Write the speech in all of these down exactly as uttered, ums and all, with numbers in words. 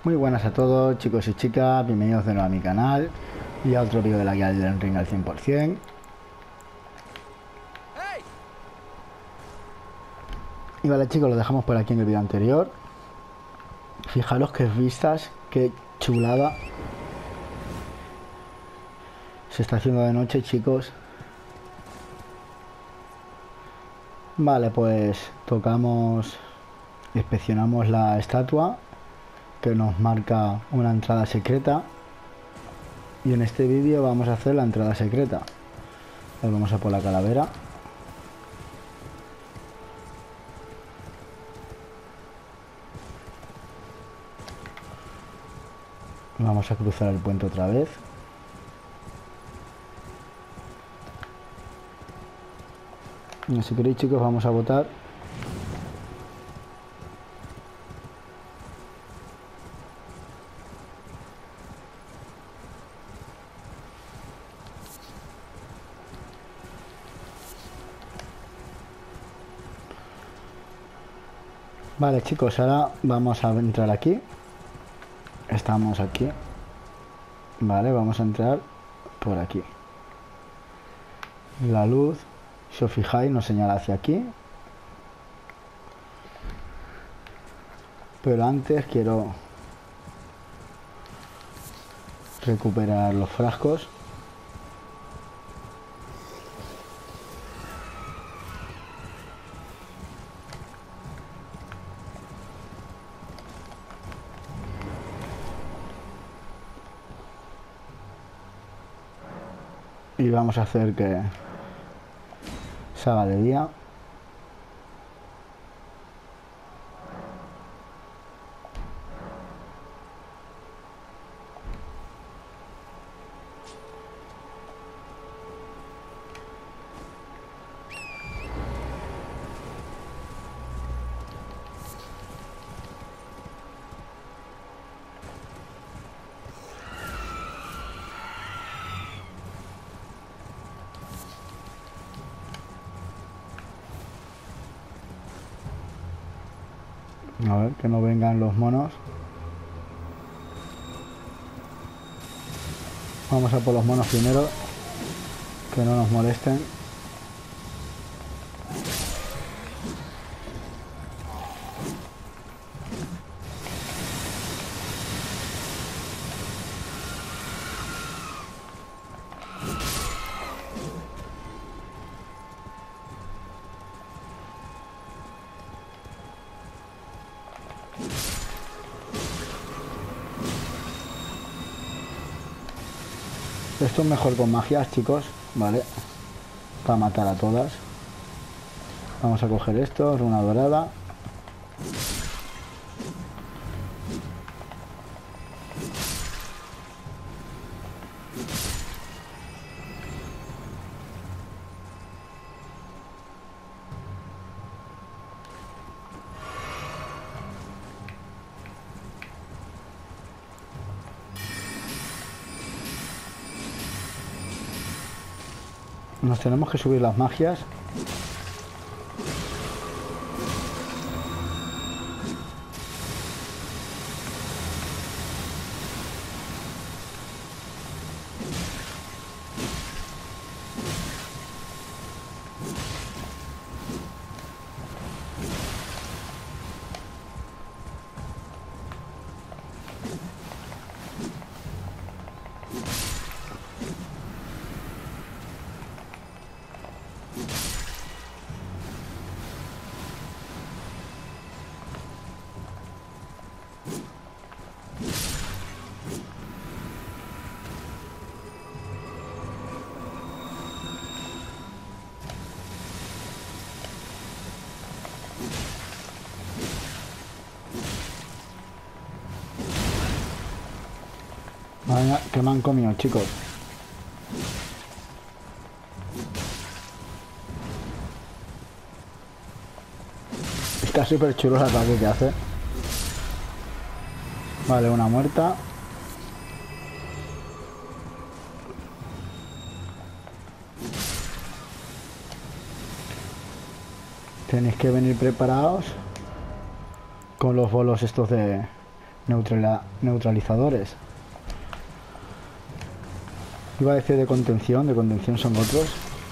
Muy buenas a todos, chicos y chicas, bienvenidos de nuevo a mi canal y a otro vídeo de la guía del Elden Ring al cien por cien. Y vale, chicos, lo dejamos por aquí en el vídeo anterior. Fijaros qué vistas, qué chulada. Se está haciendo de noche, chicos. Vale, pues tocamos, inspeccionamos la estatua que nos marca una entrada secreta. Y en este vídeo vamos a hacer la entrada secreta. Ahí vamos a por la calavera. Vamos a cruzar el puente otra vez. Y si queréis, chicos, vamos a votar. Vale, chicos, ahora vamos a entrar aquí. Estamos aquí. Vale, vamos a entrar por aquí. La luz, si os fijáis, nos señala hacia aquí. Pero antes quiero recuperar los frascos. Y vamos a hacer que se haga de día. A ver, que no vengan los monos. Vamos a por los monos primero, que no nos molesten. Esto es mejor con magias, chicos, vale, para matar a todas. Vamos a coger esto, runa dorada. Nos tenemos que subir las magias. Vaya, que me han comido, chicos. Está súper chulo el ataque que hace. Vale, una muerta. Tenéis que venir preparados con los bolos estos de, Neutrala, neutralizadores. Iba a decir de contención, de contención son otros.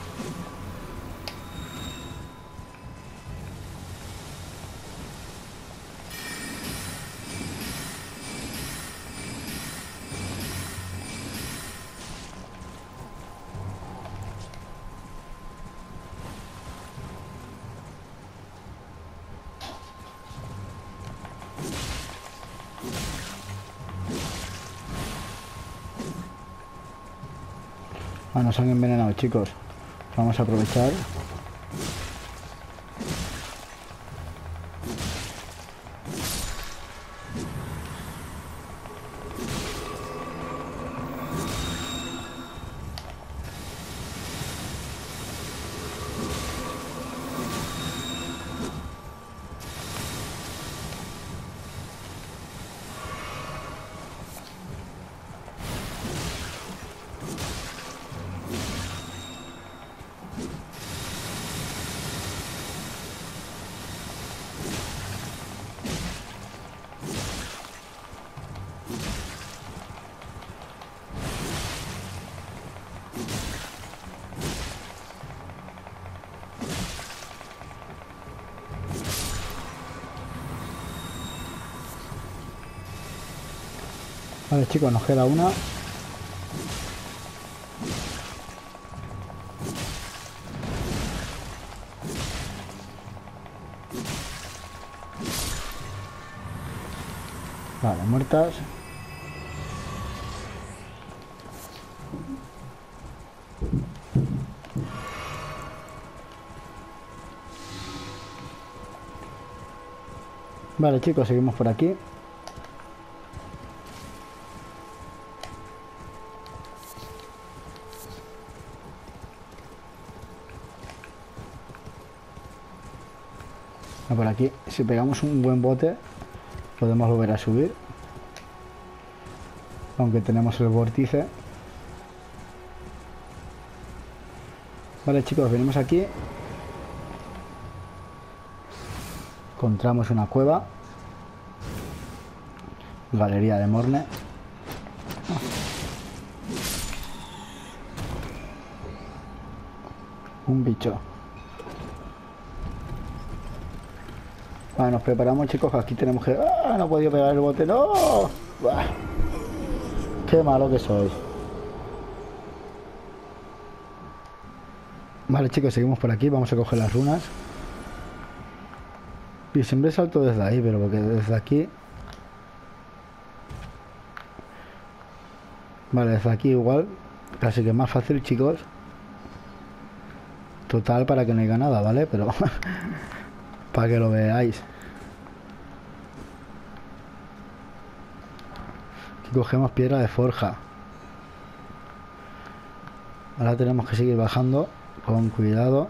Ah, nos han envenenado, chicos. Vamos a aprovechar. Vale, chicos, nos queda una. Vale, muertas. Vale, chicos, seguimos por aquí. Por aquí, si pegamos un buen bote, podemos volver a subir. Aunque tenemos el vórtice. Vale, chicos, venimos aquí. Encontramos una cueva. Galería de Morne. Un bicho. Vale, nos preparamos, chicos, que aquí tenemos que... ¡Ah! No he podido pegar el bote, ¡no! ¡Bah! ¡Qué malo que soy! Vale, chicos, seguimos por aquí. Vamos a coger las runas. Y siempre salto desde ahí, pero porque desde aquí... Vale, desde aquí igual. Casi que es más fácil, chicos. Total, para que no haya nada, ¿vale? Pero... para que lo veáis. Aquí cogemos piedra de forja. Ahora tenemos que seguir bajando con cuidado.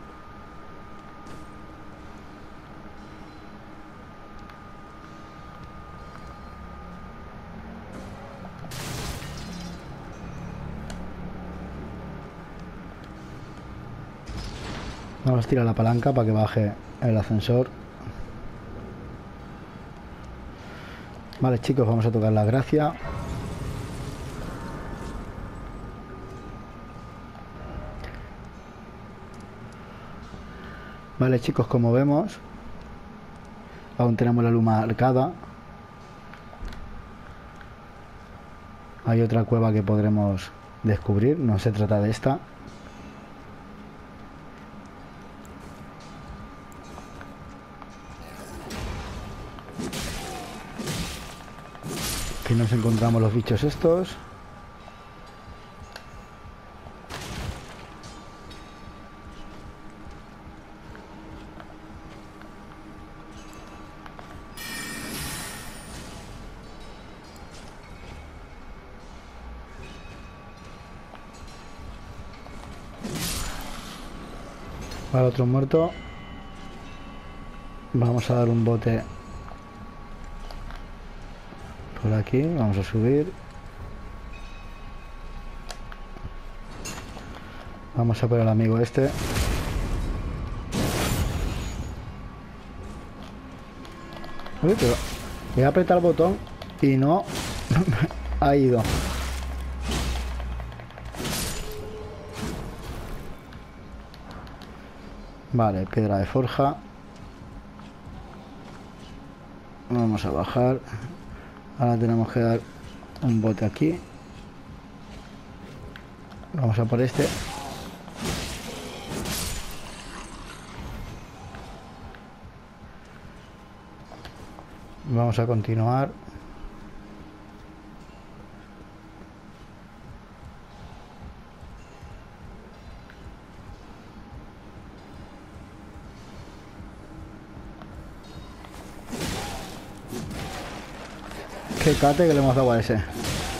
Vamos a tirar la palanca para que baje el ascensor. Vale, chicos, vamos a tocar la gracia. Vale, chicos, como vemos, aún tenemos la luz marcada. Hay otra cueva que podremos descubrir, no se trata de esta. Aquí nos encontramos los bichos estos. Vale, otro muerto. Vamos a dar un bote por aquí, vamos a subir. Vamos a por el amigo este. Uy, pero voy a apretar el botón Y no ha ido. Vale, piedra de forja. Vamos a bajar. Ahora tenemos que dar un bote aquí. Vamos a por este. Vamos a continuar. Qué cate que le hemos dado a ese.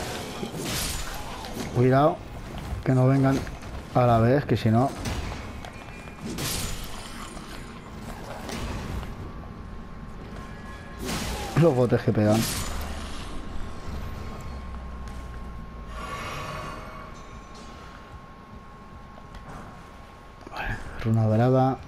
Cuidado, que no vengan a la vez, que si no... Los botes que pegan. Vale, runa dorada.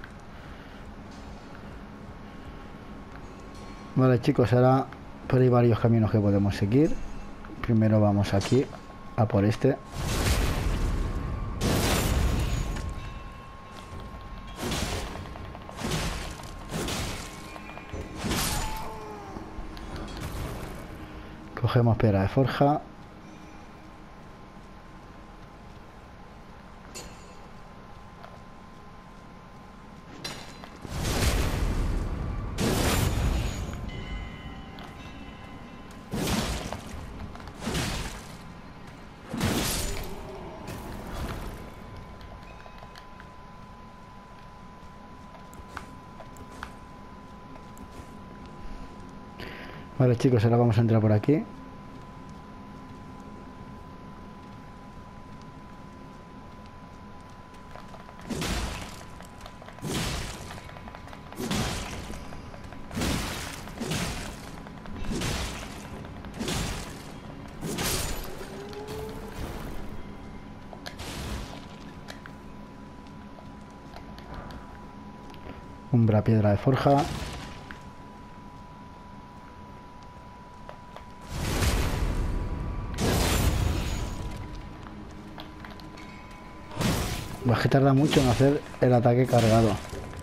Vale, chicos, ahora... Pero hay varios caminos que podemos seguir. Primero vamos aquí, a por este. Cogemos piedra de forja. Vale, chicos, ahora vamos a entrar por aquí. Umbra, piedra de forja. Va a tarda mucho en hacer el ataque cargado.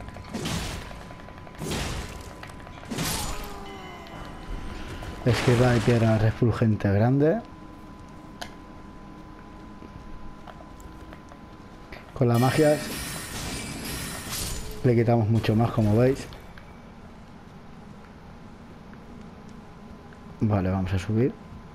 Esquiva de piedra refulgente grande. Con la magia le quitamos mucho más, como veis. Vale, vamos a subir.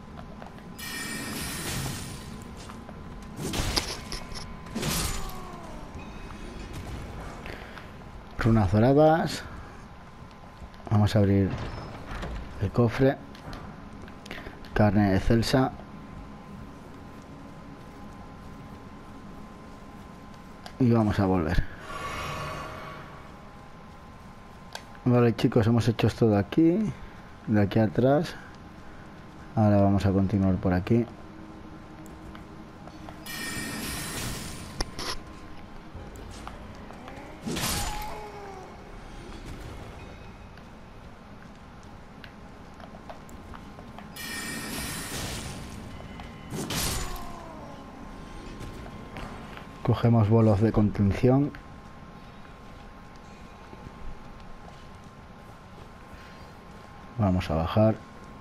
Runas doradas. Vamos a abrir el cofre. Carne de celsa. Y vamos a volver. Vale, chicos, hemos hecho esto de aquí, de aquí atrás. Ahora vamos a continuar por aquí. Cogemos bolos de contención. Vamos a bajar.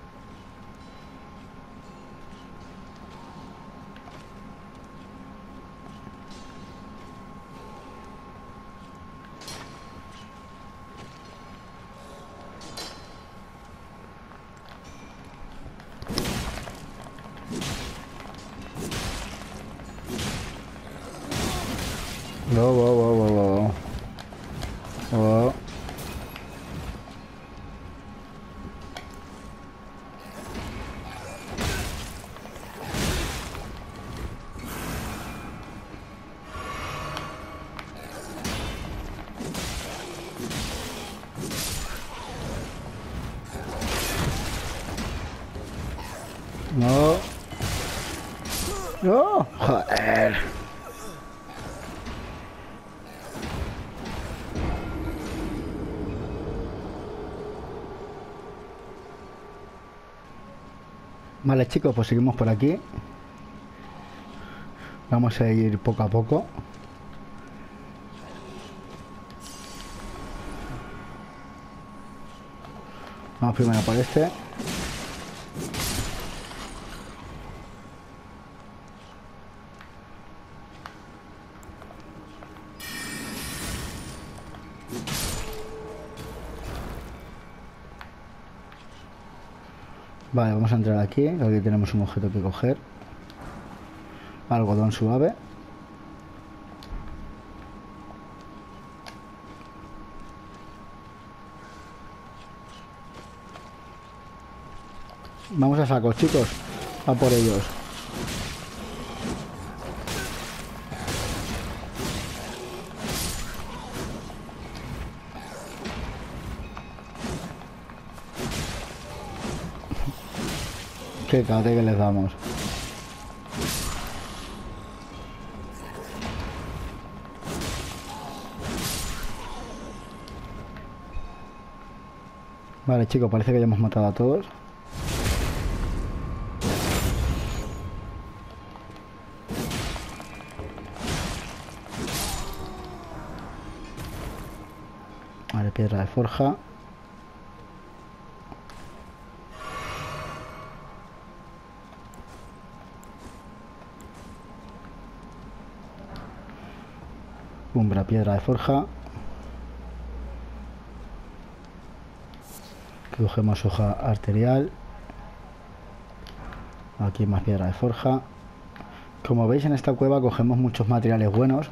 No, wow, wow, wow, wow. Wow. No. No. Joder. Vale, chicos, pues seguimos por aquí. Vamos a ir poco a poco. Vamos primero por este. Vale, vamos a entrar aquí. Aquí tenemos un objeto que coger. Algodón suave. Vamos a saco, chicos. A por ellos. Qué cate que les damos. Vale, chicos, parece que ya hemos matado a todos. Vale, piedra de forja. Umbra, piedra de forja. Cogemos hoja arterial. Aquí más piedra de forja. Como veis, en esta cueva cogemos muchos materiales buenos.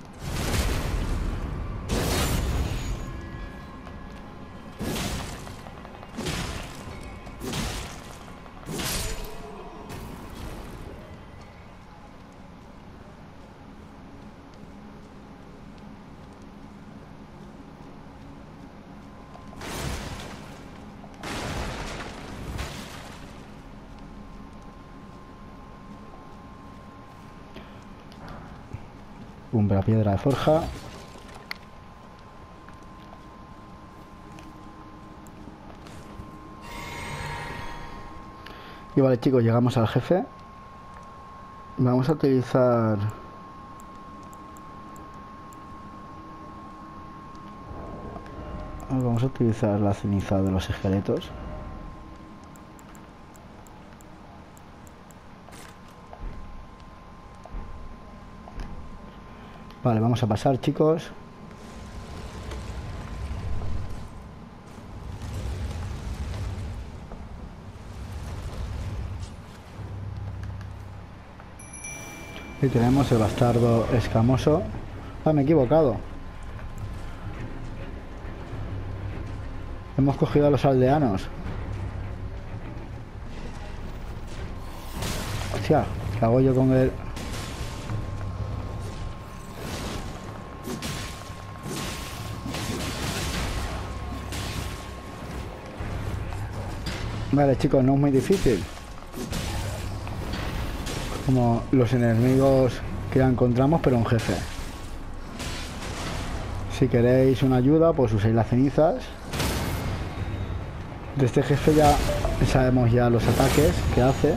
Umbra, piedra de forja. Y vale, chicos, llegamos al jefe. Vamos a utilizar... Vamos a utilizar la ceniza de los esqueletos. Vale, vamos a pasar, chicos. Y tenemos el bastardo escamoso. Ah, me he equivocado. Hemos cogido a los aldeanos. Hostia, ¿qué hago yo con él? Vale, chicos, no es muy difícil. Como los enemigos que ya encontramos, pero un jefe. Si queréis una ayuda, pues uséis las cenizas. De este jefe ya sabemos ya los ataques que hace.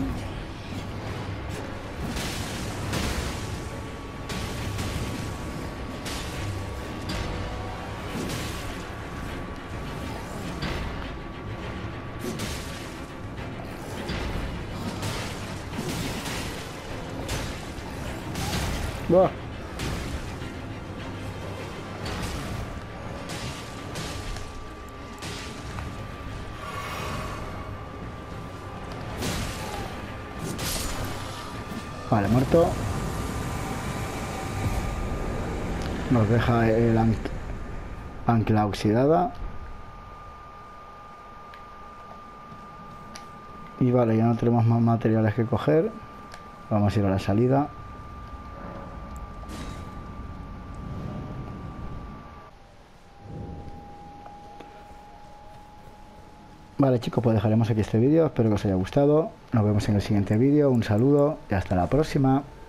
Buah. Vale, muerto. Nos deja el anc ancla oxidada. Y vale, ya no tenemos más materiales que coger. Vamos a ir a la salida. Vale, chicos, pues dejaremos aquí este vídeo. Espero que os haya gustado. Nos vemos en el siguiente vídeo. Un saludo y hasta la próxima.